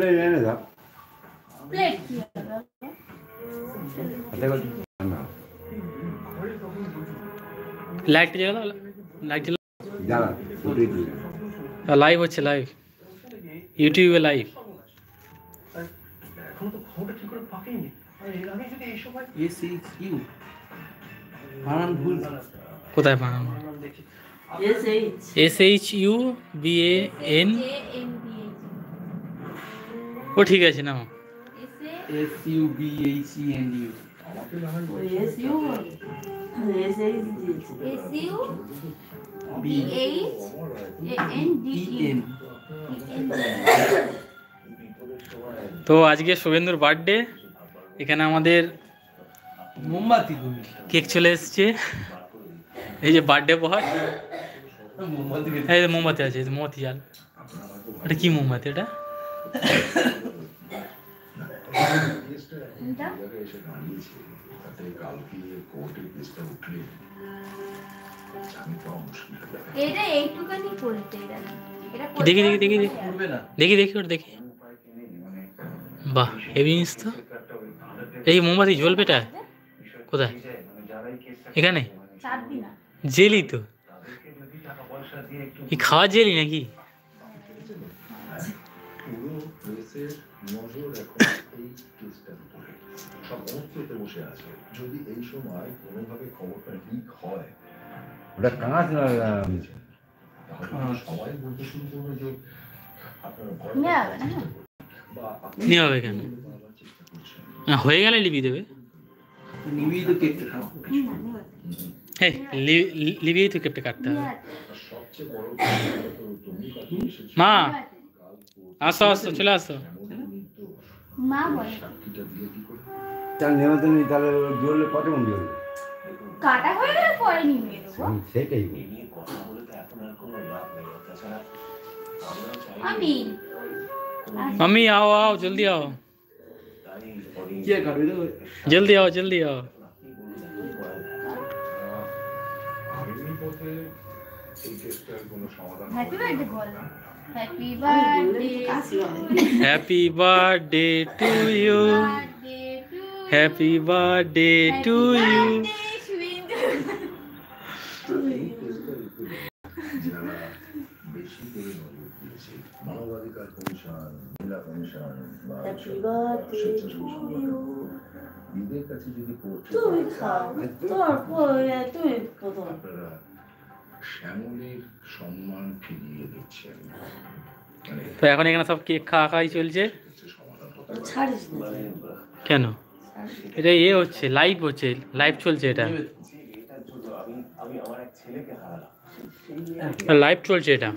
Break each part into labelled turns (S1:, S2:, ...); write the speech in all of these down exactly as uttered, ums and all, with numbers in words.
S1: Plate এনে দাও।
S2: Plate কি হবে?
S3: লাইট জ্বালা, লাইট জ্বালা।
S1: জ্বালা ফুটিয়ে দিই।
S3: লাইভ হচ্ছে, লাইভ ইউটিউবে লাইভ।
S4: এখন তো খবরটা ঠিক করে পাকেনি। আর এর আগে যদি এই সময়
S5: এস এইচ ইউ বানান ভুল।
S3: কোথায় বানান?
S2: S H
S3: S H U B A N. ও ঠিক আছে না?
S5: S U B H E N D.
S2: S U S H S U B H N D N.
S3: তো আজকে শুভেন্দুর বার্থডে, এখানে আমাদের
S5: মোমবাতি
S3: কেক চলে এসছে। এই যে বার্থডে বয়, এই যে মোমবাতি আছে, মোমবাতি জাল। এটা কি মোমবাতি? এটা দেখি দেখি দেখি দেখি দেখি ওটা দেখি। বাহ, হেভি জিনিস তো। এই মোমবাতি জ্বলবে এটা কোথায়? এখানে জেলি তো, এই খাওয়া জেলি নাকি?
S1: ওটা কাঁচ না
S3: নিয়ে হবে কেন? হয়ে গেলে লিবি দেবে।
S5: নিবি তো কেকটা খাও।
S3: হ্যাঁ, লিবিয়েই তো কেকটা কাটতে হবে। মা আসো আসো, চলে আসো।
S2: মা বলে
S1: তার নেমন্তন্ন তাহলে জ্বললে কত মন জ্বলবে?
S2: কাটা হয়ে গেলে পরে নিয়ে দেবো।
S1: সেটাই
S2: আমি
S3: मम्मी आओ आओ जल्दी आओ,
S5: क्या कर रहे हो?
S3: जल्दी आओ जल्दी आओ।
S2: हैप्पी बर्थडे बोल। Happy birthday
S3: happy birthday to you, happy birthday to you.
S4: মানবাধিকার কমিশন, মহিলা কমিশন বা
S2: হ্যাপি বার্থডে টু ইউ।
S4: ঈদের কাছে যদি
S2: তুই খাও, তোর পরে তুই কত
S4: আপনারা শ্যামলীর সম্মান ফিরিয়ে দিচ্ছেন।
S3: তো এখন এখানে সব কেক খাওয়া খাওয়াই চলছে।
S2: ছাড়িস না
S3: কেন? এটা এ হচ্ছে, লাইভ হচ্ছে, লাইভ চলছে, এটা
S4: আমি আমার এক ছেলেকে হারালাম।
S3: লাইভ চলছে এটা।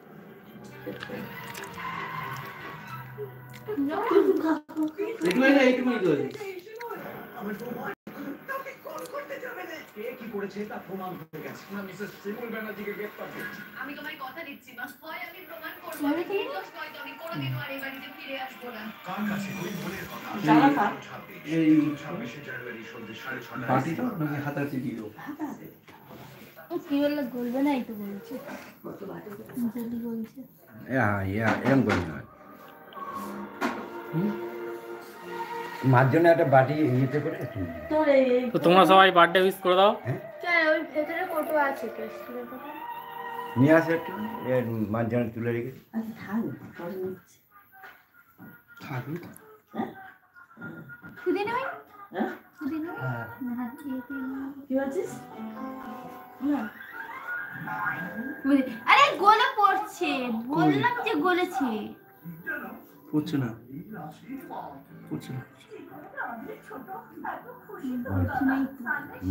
S6: আমি তোমায় কথা দিচ্ছি, বাস হয় আমি প্রমাণ করব, আমি নির্দোষ নই, তো আমি কোনোদিনও আর এই বাড়িতে ফিরে আসবো না। কার কাছে ওই মনের কথা?
S2: জানাটা
S5: এই
S4: ছাব্বিশে জানুয়ারি সন্ধ্যে সাড়ে ছটায়
S5: বাটি তো নাকি হাতাতে দিল?
S2: কি বললে গলবে না, এই তো বলছে জলদি বলছে।
S1: এরকম করি না, মার জন্য একটা বাটি ইয়েতে করে
S2: তোর এই
S3: তো তোমরা সবাই বার্থডে উইশ করে দাও।
S2: কেন ওই ভেতরে কত আছে টেস্টের কথা
S1: নিয়ে আসে একটু, মার জন্য তুলে রেখে।
S2: আচ্ছা থাক পরে নিচ্ছি।
S5: থাকবে
S2: হ্যাঁ খুদি নয় হ্যাঁ খুদি নয় না হাত দিয়ে কি বলছিস না? আরে গোলে পড়ছে, বললাম যে গলেছে।
S5: পড়ছে না, পড়ছে না।